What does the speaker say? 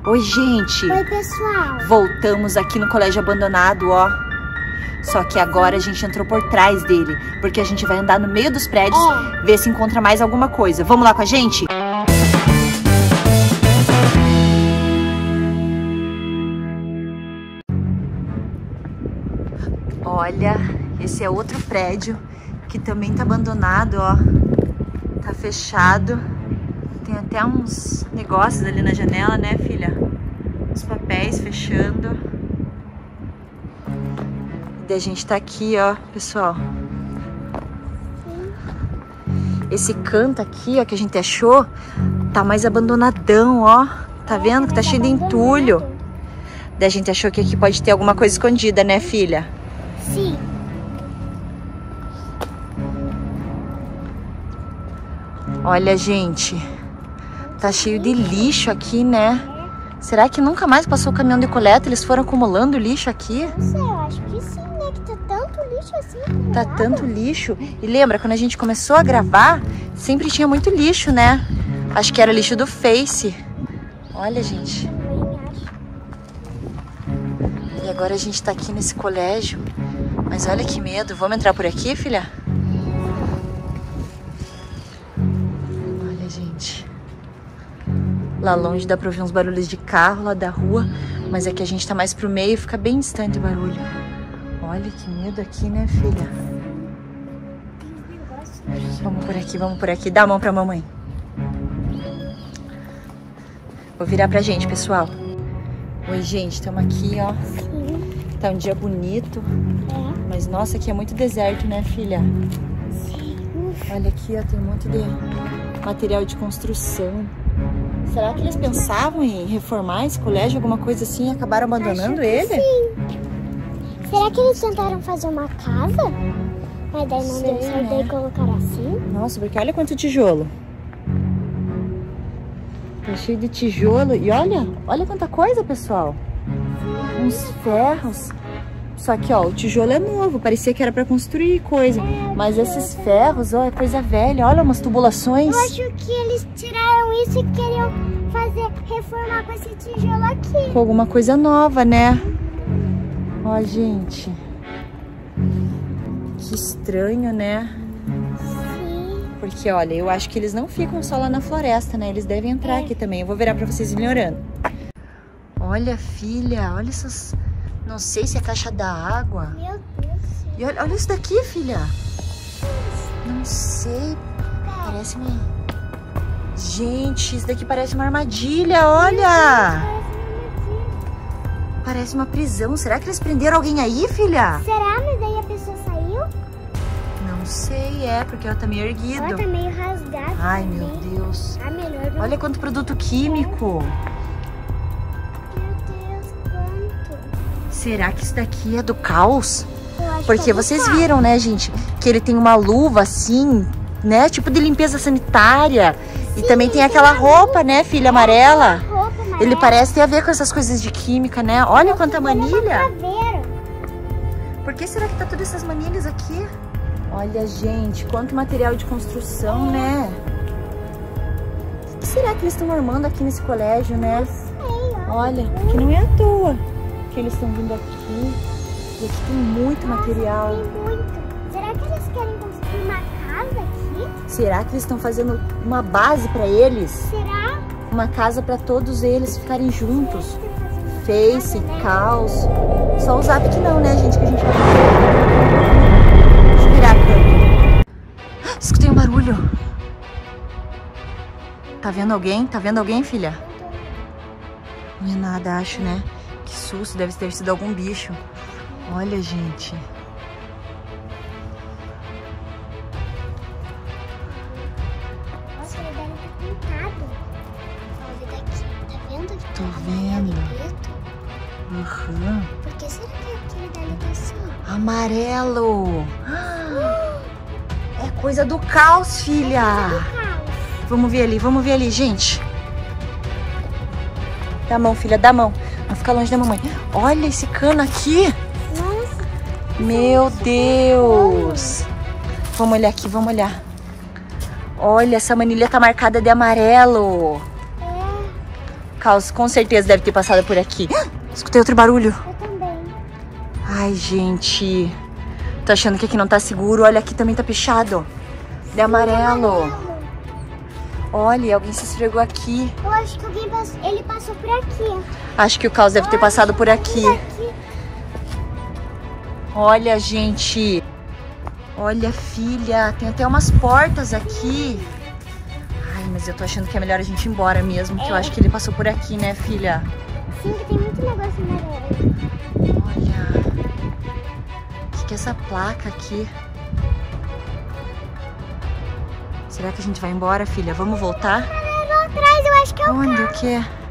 Oi, gente. Oi, pessoal. Voltamos aqui no colégio abandonado, ó. Só que agora a gente entrou por trás dele, porque a gente vai andar no meio dos prédios, ver se encontra mais alguma coisa. Vamos lá com a gente? Olha, esse é outro prédio que também tá abandonado, ó. Tá fechado. Tem até uns negócios ali na janela, né, filha? Os papéis fechando. E a gente tá aqui, ó, pessoal. Esse canto aqui, ó, que a gente achou, tá mais abandonadão, ó. Tá vendo que tá cheio de entulho. Daí a gente achou que aqui pode ter alguma coisa escondida, né, filha? Sim. Olha, gente, tá cheio de lixo aqui, né? Será que nunca mais passou o caminhão de coleta? Eles foram acumulando lixo aqui? Não sei, eu acho que sim, né? Que tá tanto lixo assim acumulado. Tá tanto lixo. E lembra, quando a gente começou a gravar, sempre tinha muito lixo, né? Acho que era lixo do Face. Olha, gente. E agora a gente tá aqui nesse colégio. Mas olha que medo. Vamos entrar por aqui, filha? Olha, gente. Lá longe dá pra ouvir uns barulhos de carro lá da rua. Mas aqui a gente tá mais pro meio, fica bem distante o barulho. Olha que medo aqui, né, filha? Vamos por aqui, vamos por aqui. Dá a mão pra mamãe. Vou virar pra gente, pessoal. Oi, gente, estamos aqui, ó. Sim. Tá um dia bonito. É. Mas, nossa, aqui é muito deserto, né, filha? Sim. Olha aqui, ó, tem um monte de material de construção. Será que eles pensavam em reformar esse colégio, alguma coisa assim, e acabaram abandonando ele? Sim. Será que eles tentaram fazer uma casa? Mas daí não deu certo, daí colocaram assim? Nossa, porque olha quanto tijolo. Tá cheio de tijolo. E olha quanta coisa, pessoal. Uns ferros. Só que, ó, o tijolo é novo. Parecia que era pra construir coisa. Mas esses ferros, ó, é coisa velha. Olha, umas tubulações. Eu acho que eles tiraram isso e queriam reformar com esse tijolo aqui. Com alguma coisa nova, né? Ó, gente. Que estranho, né? Sim. Porque, olha, eu acho que eles não ficam só lá na floresta, né? Eles devem entrar aqui também. Eu vou virar pra vocês irem orando. Olha, filha, olha essas... Não sei se é caixa da água. Meu Deus. E olha isso daqui, filha. Não sei. Parece uma... Gente, isso daqui parece uma armadilha, olha. Parece uma prisão. Será que eles prenderam alguém aí, filha? Será? Mas daí a pessoa saiu? Não sei, porque ela tá meio erguido. Ela tá meio rasgada. Ai, meu Deus. Ah, melhor não. Olha quanto produto químico. Meu Deus, quanto. Será que isso daqui é do caos? Eu acho que Porque é do vocês carro. viram, né, gente? Que ele tem uma luva assim, né? Tipo de limpeza sanitária. E também tem aquela roupa, né, filha, amarela. Roupa amarela. Ele parece ter a ver com essas coisas de química, né? Olha quanta manilha. Por que será que tá todas essas manilhas aqui? Olha, gente, quanto material de construção, né? O que será que eles estão armando aqui nesse colégio, né? Olha, que não é à toa que eles estão vindo aqui. E aqui tem muito material. Tem muito. Será que eles querem construir uma casa aqui? Será que eles estão fazendo uma base para eles? Será? Uma casa para todos eles ficarem juntos? Face, caos. Só o Zap que não, né, gente? Que a gente vai fazer. Deixa eu virar a câmera. Escutei um barulho. Tá vendo alguém? Tá vendo alguém, filha? Não é nada, acho, né? Que susto, deve ter sido algum bicho. Olha, gente. Nossa, ele deve ter pintado. Olha daqui. Tá vendo? Que Tô tá amarelo vendo. e preto? Uhum. Por que será que aquele dali tá assim? Amarelo. É coisa do caos, filha. Vamos ver ali, gente. Dá a mão, filha, dá a mão. Não fica longe da mamãe. Olha esse cano aqui. Nossa. Meu Deus. Vamos olhar aqui, vamos olhar. Olha, essa manilha tá marcada de amarelo. Caos com certeza deve ter passado por aqui. Escutei outro barulho. Eu também. Ai, gente. Tô achando que aqui não tá seguro. Olha, aqui também tá pichado. De amarelo. Olha, alguém se esfregou aqui. Eu acho que ele passou por aqui. Acho que o Caos deve ter passado por aqui. Olha, gente. Olha, filha. Tem até umas portas aqui. Ai, mas eu tô achando que é melhor a gente ir embora mesmo. Que eu acho que ele passou por aqui, né, filha? Sim, que tem muito negócio amarelo. Olha. O que é essa placa aqui? Será que a gente vai embora, filha? Vamos voltar? Atrás, eu acho que é o Onde? O que?